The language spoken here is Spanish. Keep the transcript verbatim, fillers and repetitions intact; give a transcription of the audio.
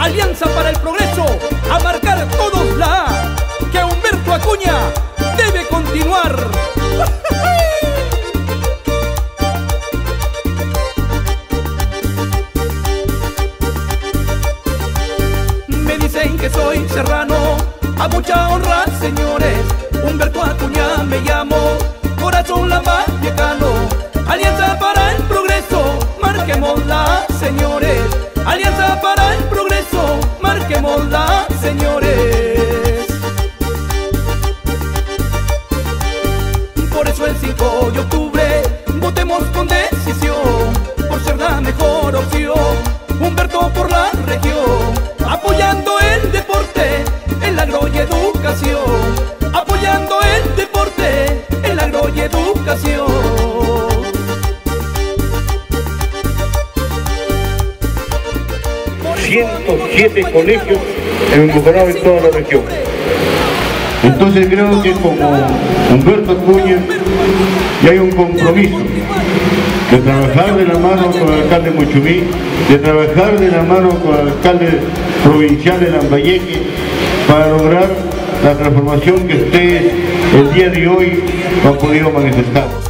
Alianza para el Progreso, a marcar todos la A, que Humberto Acuña debe continuar. Me dicen que soy serrano, a mucha honra, señores. Humberto Acuña me llamo, corazón lambayecano. Alianza para el Progreso, marquémosla, señores. Alianza para el Progreso, marquémosla, señores. Por eso el cinco de octubre votemos con decisión, por ser la mejor opción. Humberto por la región, apoyando el deporte, el agro y educación. Apoyando el deporte, el agro y educación. ciento siete colegios enfocados en toda la región. Entonces creo que como Humberto Acuña ya hay un compromiso de trabajar de la mano con el alcalde Muchumí, de trabajar de la mano con el alcalde provincial de Lambayeque para lograr la transformación que ustedes el día de hoy han podido manifestar.